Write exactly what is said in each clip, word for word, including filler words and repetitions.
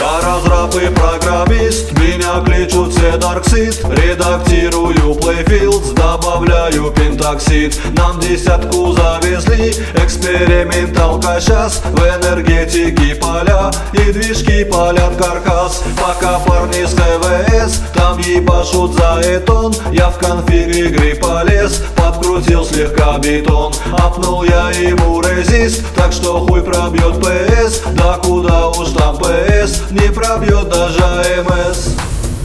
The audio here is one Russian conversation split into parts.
Я разраб и программист, меня кличут все Darkseid. Редактирую Playfields, добавляю пентоксид. Нам десятку завезли, эксперименталка сейчас. В энергетике поля и движки палят каркас. Пока парни с КВС там ебашут за этон, я в конфиг игры полез, подкрутил слегка бетон. Апнул я ему резист, так что хуй пробьет ПС. Да куда уж там ПС, не пробьет даже АМС.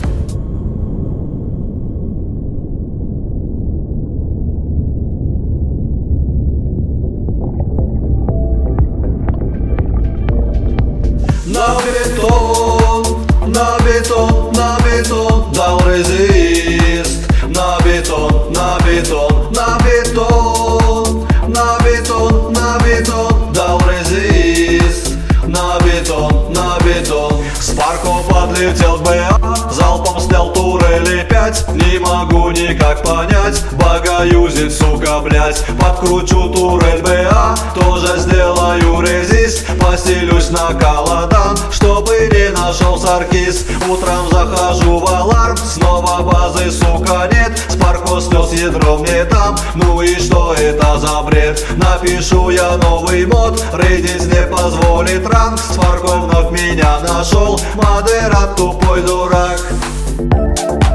На бетон, на бетон, на бетон дал резист. На бетон, на бетон, на бетон, на бетон, на бетон дал резист. На бетон, на бетон. С парков подлетел БА, залпом снял турели пять. Не могу никак понять, бага юзит, сука, блять. Подкручу турель БА, тоже сделаю резист. Постелюсь на колодан, чтобы не нашел саркис. Утром захожу в аларм, снова базы, сука, нет. С парко снес ядром не там, ну и что это за бред? Напишу я новый мод, рейдить не позволит ранг. С парко вновь меня нашел, модерат тупой дурак.